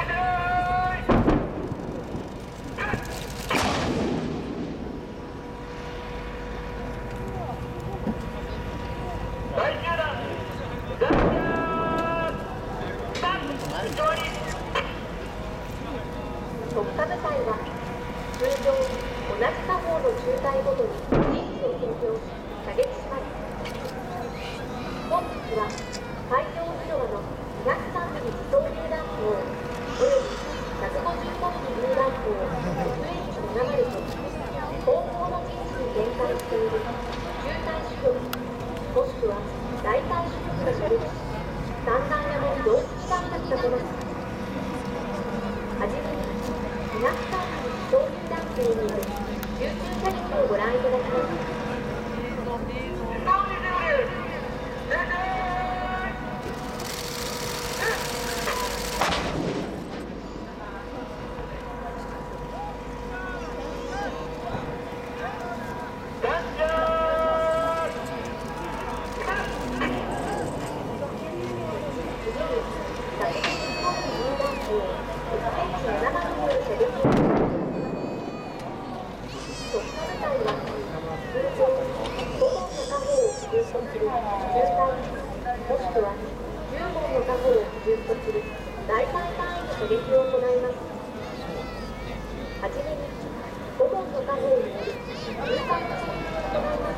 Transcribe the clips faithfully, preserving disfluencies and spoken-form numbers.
特化部隊は通常同じ下方の中隊ごとに陣地を占領し射撃します。本日は海上広場のにひゃくさんミリ自走榴弾砲およびひゃくごじゅうごミリ榴弾砲 エフエイチななじゅう と後方の陣地に展開している中隊主力もしくは大隊主力が射撃し三段山に同時に弾が立てます。はじめににひゃくさんミリ自走榴弾砲による集中射撃をご覧いただきます。もしくはじゅうごんの火砲を基準とする大隊単位の射撃を行います。はじめにごほんの火砲によるじゅうさん発射を行います。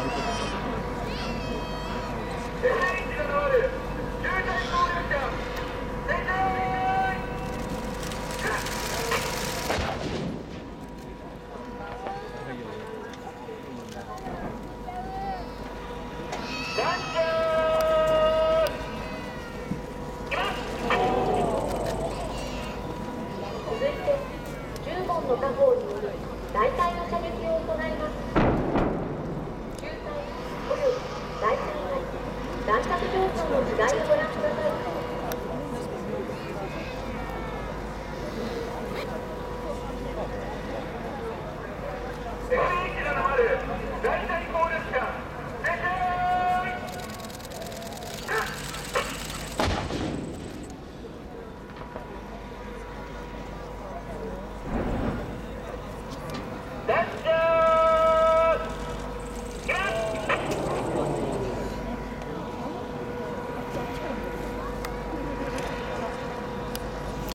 の火砲による大隊の射撃を行います。中隊および大隊内弾着状況の違いをご覧ください。